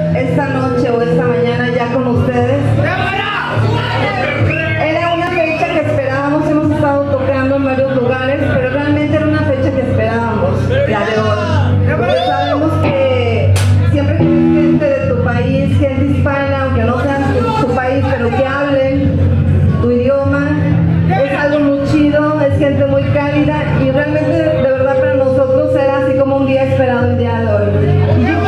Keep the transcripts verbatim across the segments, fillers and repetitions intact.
esta noche o esta mañana ya con ustedes. Era una fecha que esperábamos, hemos estado tocando en varios lugares, pero realmente era una fecha que esperábamos, la de hoy. Porque sabemos que siempre que hay gente de tu país, gente hispana, aunque no sea tu, tu país, pero que hablen tu idioma, es algo muy chido, es gente muy cálida y realmente de verdad para nosotros era así como un día esperado el día de hoy. Y yo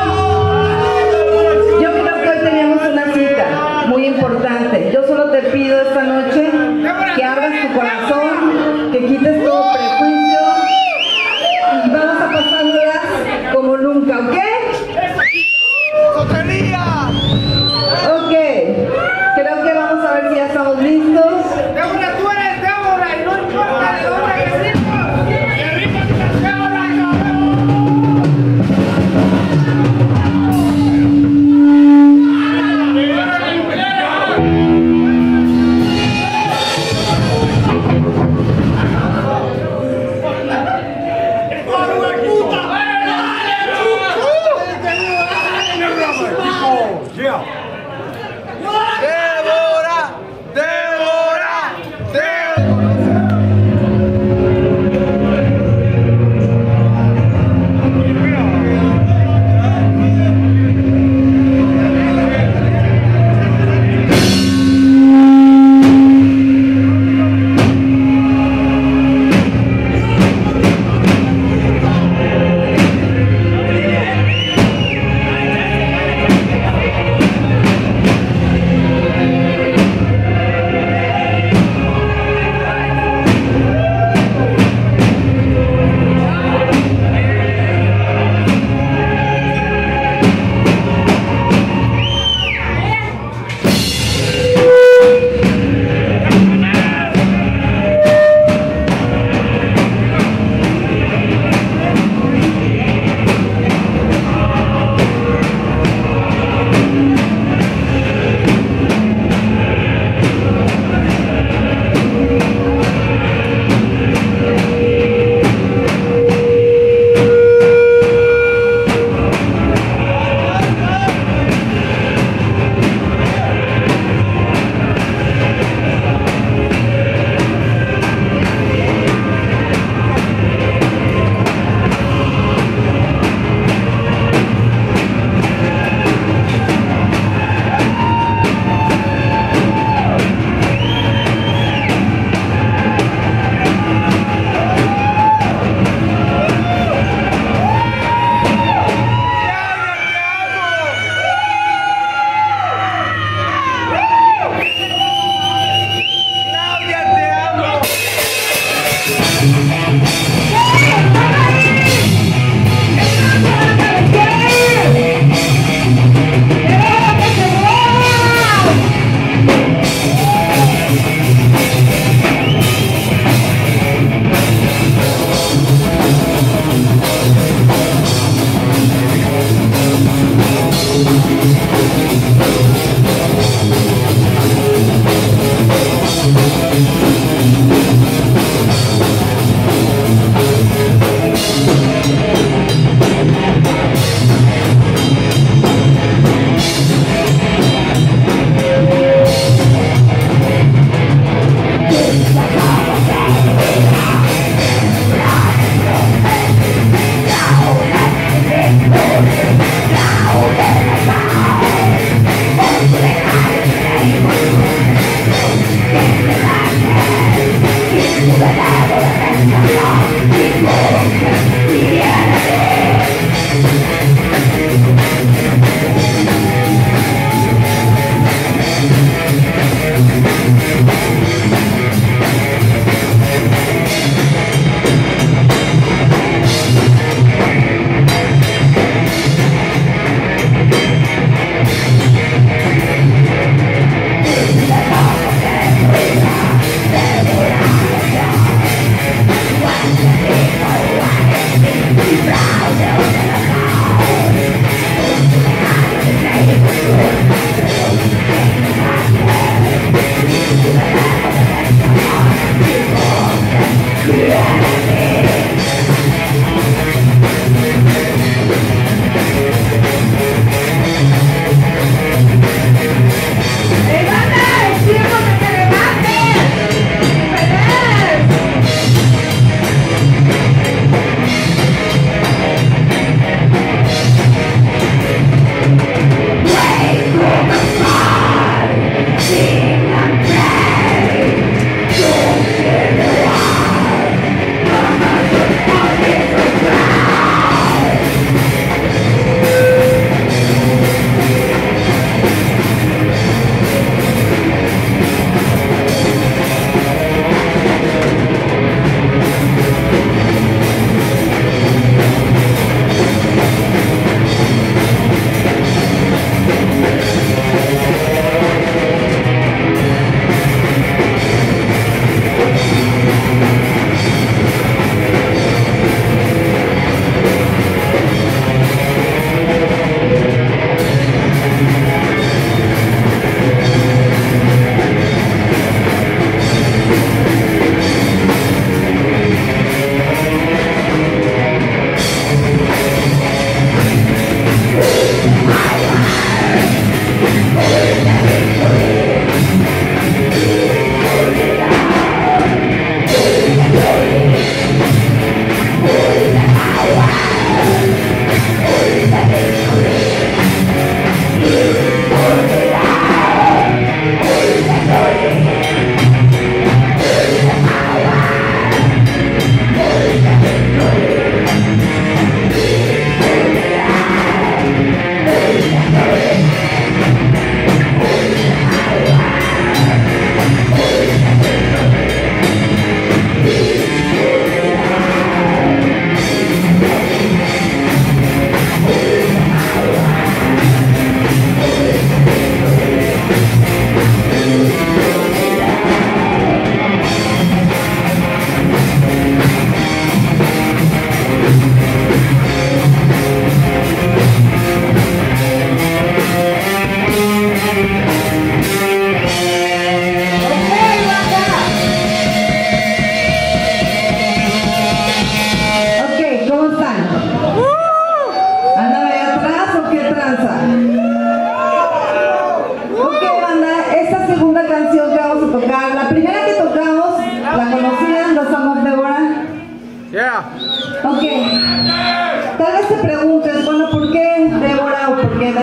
creo, yo creo que hoy teníamos una cita muy importante. Yo solo te pido esta noche que abras tu corazón, que quites todo prejuicio y vamos a pasárnoslas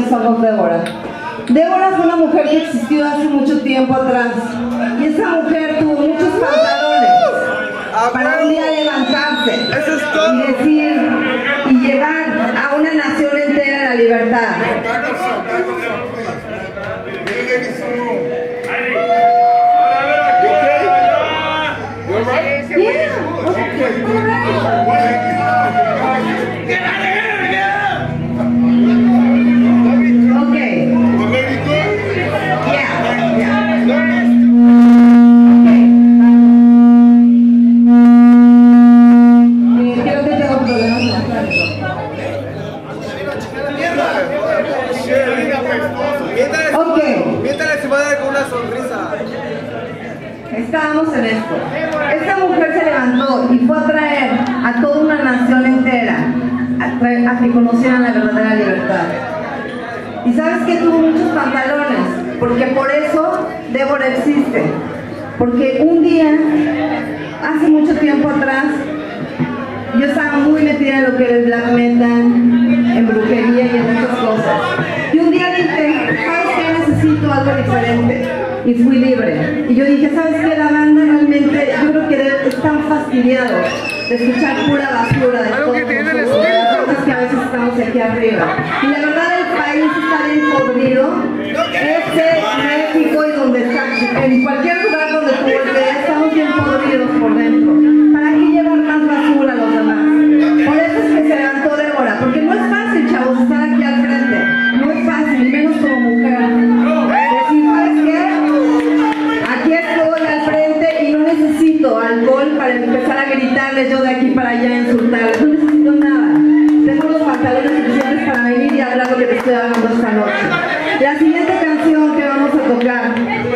somos Débora. Débora fue una mujer que existió hace mucho tiempo atrás. Y esa mujer tuvo muchos pantalones para un día levantarse y decir y llevar a una nación entera a la libertad. Estábamos en esto. Esta mujer se levantó y fue a traer a toda una nación entera a, traer, a que conocieran la verdadera libertad. Y sabes que tuvo muchos pantalones, porque por eso Débora existe. Porque un día, hace mucho tiempo atrás, yo estaba muy metida en lo que es black metal, en brujería y en muchas cosas. Y un día dije, ¿sabes qué? Necesito algo diferente. Y fui libre. Y yo dije, ¿sabes qué? La banda realmente, yo creo que están fastidiados de escuchar pura basura de todos nosotros, de las cosas que a veces estamos aquí arriba. Y la verdad, el país está bien podrido. Este, México y donde está, en cualquier lugar donde tú volteas, estamos bien podridos por dentro. ¿Para qué llevar más basura a los demás? Por eso es que se levantó Débora, porque no es fácil, chavos, estar aquí al frente. No es fácil, y menos como mujer. Decir, ¿sabes qué? Aquí estoy al frente y no necesito alcohol para empezar a gritarles yo de aquí para allá, a insultarles. No necesito nada. Tengo los pantalones suficientes para venir y hablar lo que te estoy hablando esta noche. La siguiente canción que vamos a tocar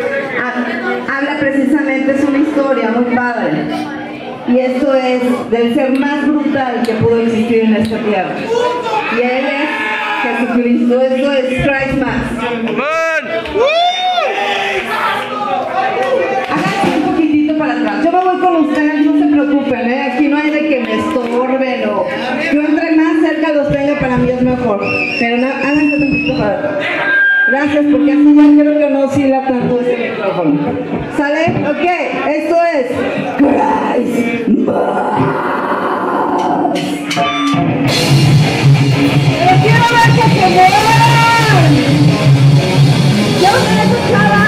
a, habla precisamente, es una historia muy padre. Y esto es del ser más brutal que pudo existir en esta tierra. Y él es Jesucristo. Esto es Christmas. Háganse un poquitito para atrás. Yo me voy con ustedes, no se preocupen, ¿eh? Aquí no hay de que me estorben o yo entre más cerca los tenga, para mí es mejor. Pero no, háganse un poquito para atrás. Gracias, porque así ya creo que no oscila tanto ese micrófono. ¿Sale? Ok, esto es Christmas. Pero quiero ver que se muevan. Yo me escuchaba.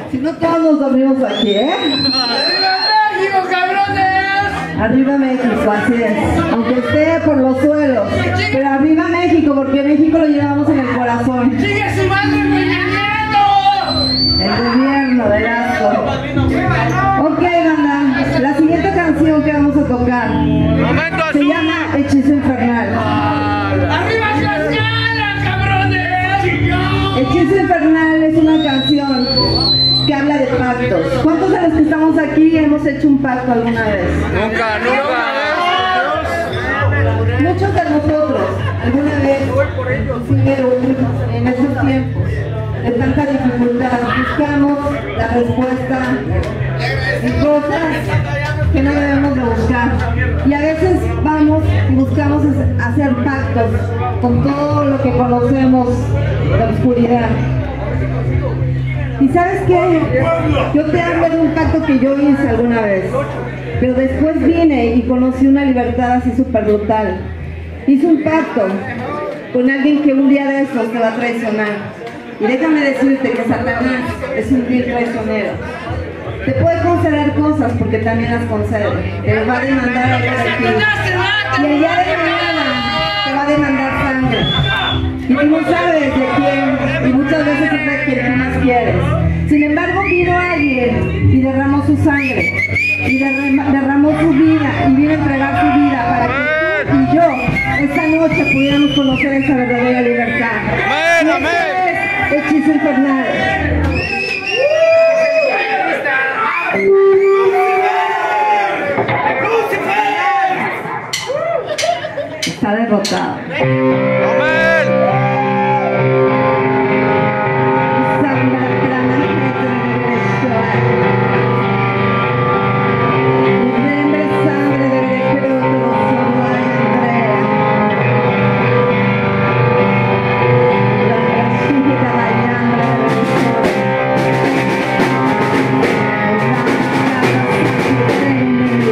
Si no todos nos dormimos aquí, ¿eh? ¡Arriba México, cabrones! Arriba México, así es. Aunque esté por los suelos. Pero arriba México, porque México lo llevamos en el corazón. ¡Sigue su madre, Peña Nieto! El gobierno de asco. Ok, banda. La siguiente canción que vamos a tocar se llama Hechizo Infernal. ¡Arriba Tlaxcala, cabrones! Hechizo Infernal es una canción que habla de pactos. ¿Cuántos de los que estamos aquí hemos hecho un pacto alguna vez? Nunca, nunca. Muchos de nosotros alguna vez hicieron en esos tiempos de tanta dificultad, buscamos la respuesta en cosas que no debemos de buscar. Y a veces vamos y buscamos hacer pactos con todo lo que conocemos de la oscuridad. ¿Y sabes qué? Yo te hablo de un pacto que yo hice alguna vez, pero después vine y conocí una libertad así súper brutal. Hice un pacto con alguien que un día de esos te va a traicionar. Y déjame decirte que Satanás es un vil traicionero. Te puede conceder cosas porque también las concede, pero va a demandar algo de ti. Y el día de mañana te va a demandar sangre. Y tú no sabes de quién, y muchas veces es de quien tú más quieres. Sin embargo, vino alguien y derramó su sangre, y derramó su vida, y vino a entregar su vida para que tú y yo esta noche pudiéramos conocer esa verdadera libertad. Amén, amén. Hechizo Infernal. Está derrotado. Amén.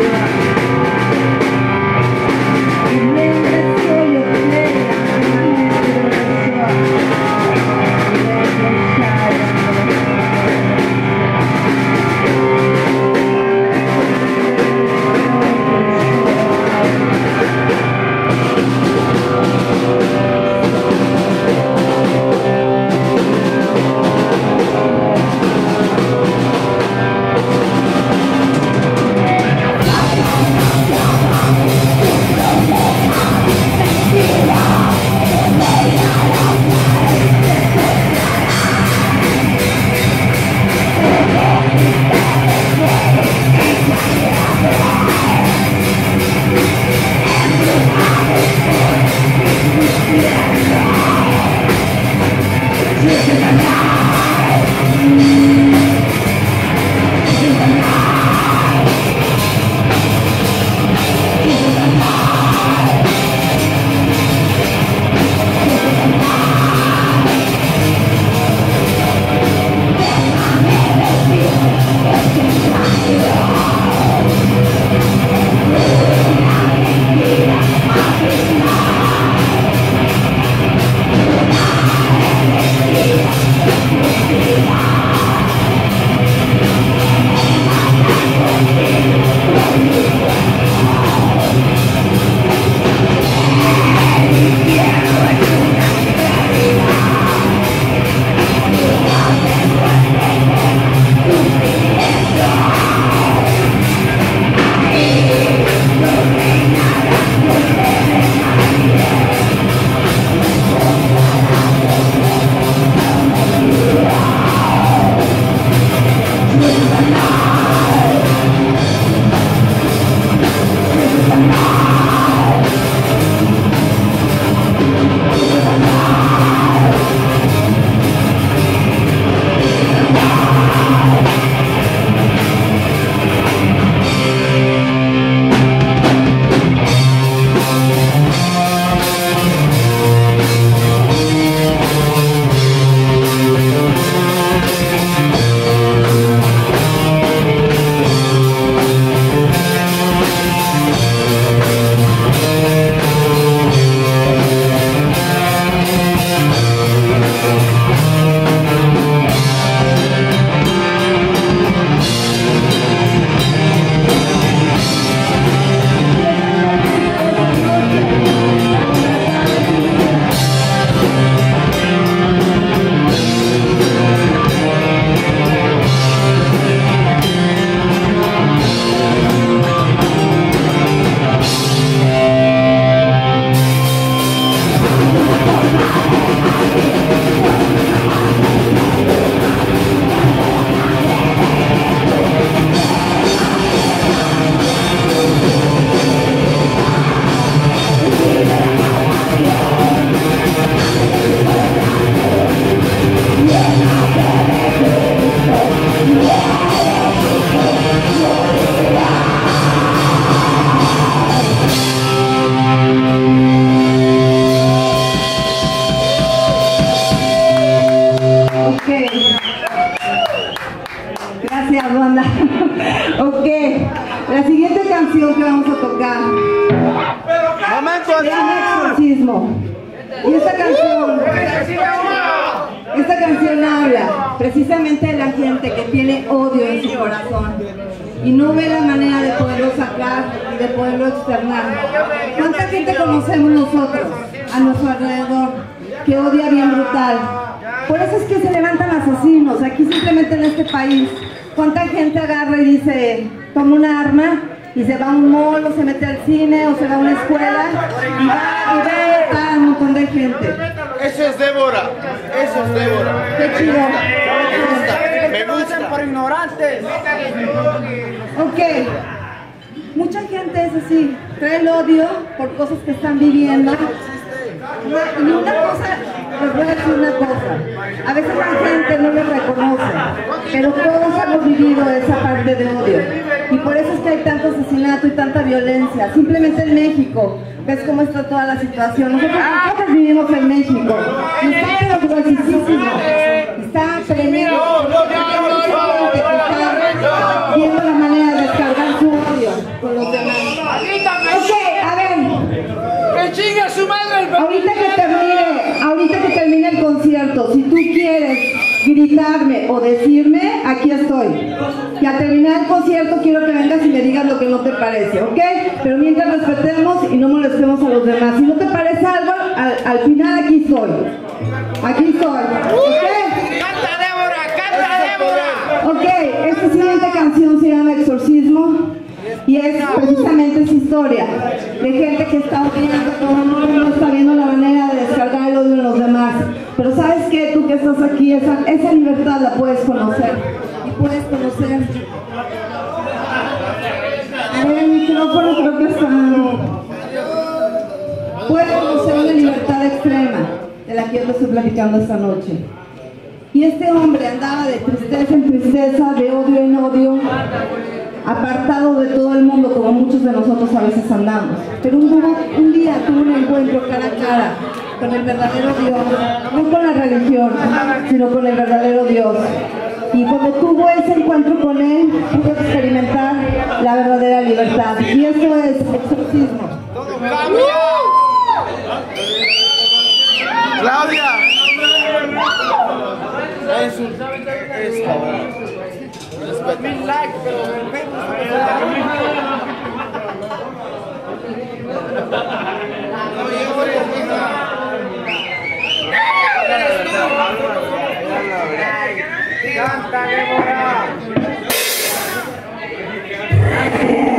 Soy Gracias, banda. Ok, la siguiente canción que vamos a tocar Momento se llama Exorcismo. Y esta canción, esta canción habla precisamente de la gente que tiene odio en su corazón y no ve la manera de poderlo sacar y de poderlo externar. ¿Cuánta gente conocemos nosotros a nuestro alrededor que odia bien brutal? Por eso es que se levantan asesinos aquí simplemente en este país. ¿Cuánta gente agarra y dice, toma un arma y se va a un mall o se mete al cine o se va a una escuela y va y ve a un montón de gente? Eso es Débora, eso es Débora. Qué chido. Me gusta. Por ignorantes. Ok, mucha gente es así, trae el odio por cosas que están viviendo. Y una cosa, les voy a decir una cosa, a veces la gente no lo reconoce, pero todos hemos vivido esa parte de odio. Y por eso es que hay tanto asesinato y tanta violencia. Simplemente en México, ves cómo está toda la situación. Nosotros, nosotros vivimos en México, y está pero gruesísimo, está tremendo. Está viendo la manera de descargar su odio con los demás. Ok, a ver. ¡Que chinga su madre el Ahorita que termine, ahorita que termine el concierto, si tú quieres gritarme o decirme, aquí estoy. Y al terminar el concierto quiero que vengas y me digas lo que no te parece, ¿ok? Pero mientras respetemos y no molestemos a los demás. Si no te parece algo, al, al final aquí estoy. Aquí estoy, ¿ok? ¡Canta Débora! ¡Canta Débora! Ok, esta siguiente canción se llama Exorcismo. Y es precisamente esa historia de gente que está odiando, todo el mundo está viendo la manera de descargar el odio en los demás. Pero ¿sabes qué? Tú que estás aquí, esa, esa libertad la puedes conocer. Y puedes conocer... A ver, el micrófono creo que está... Puedes conocer una libertad extrema de la que yo te estoy platicando esta noche. Y este hombre andaba de tristeza en tristeza, de odio en odio, apartado de todo el mundo, como muchos de nosotros a veces andamos. Pero un, un día tuvo un encuentro cara a cara con el verdadero Dios, no con la religión, sino con el verdadero Dios. Y cuando tuvo ese encuentro con Él, pudo experimentar la verdadera libertad. Y eso es exorcismo. Claudia. Es un... Es cabrón. Mil likes, pero el ¡Canta Débora!